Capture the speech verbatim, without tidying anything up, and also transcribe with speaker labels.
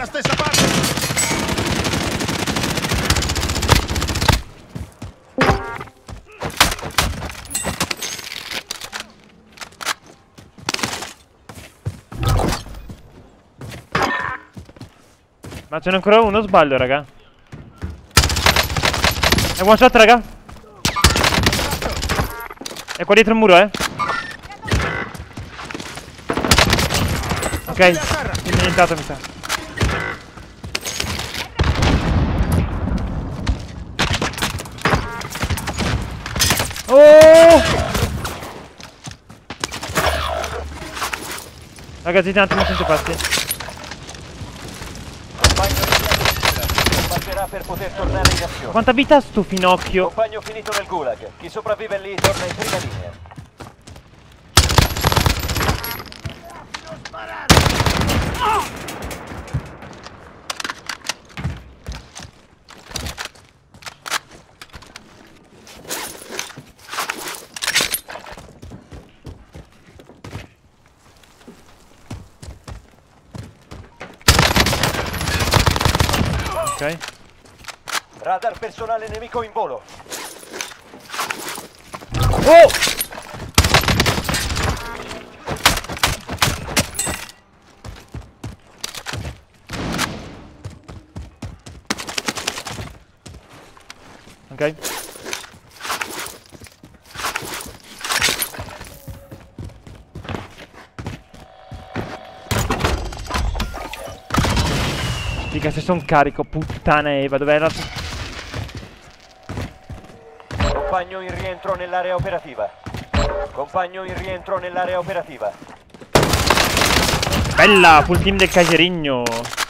Speaker 1: dalla stessa parte!
Speaker 2: Ma ce n'è ancora uno, sbaglio, raga. È one shot, raga. È qua dietro il muro, eh. Ok, è nientato, mi sa. Oh! Ragazzi, un attimo, senza passi.
Speaker 3: Per poter tornare in azione.
Speaker 2: Quanta vita ha sto finocchio?
Speaker 3: Compagno finito nel gulag. Chi sopravvive lì torna in prima linea.
Speaker 2: Ok.
Speaker 3: Radar personale nemico in volo.
Speaker 2: Oh! Ok. Dica, se son carico, puttana Eva, dov'è la...
Speaker 3: Compagno in rientro nell'area operativa. Compagno in rientro nell'area operativa.
Speaker 2: Bella, full team del Caserigno.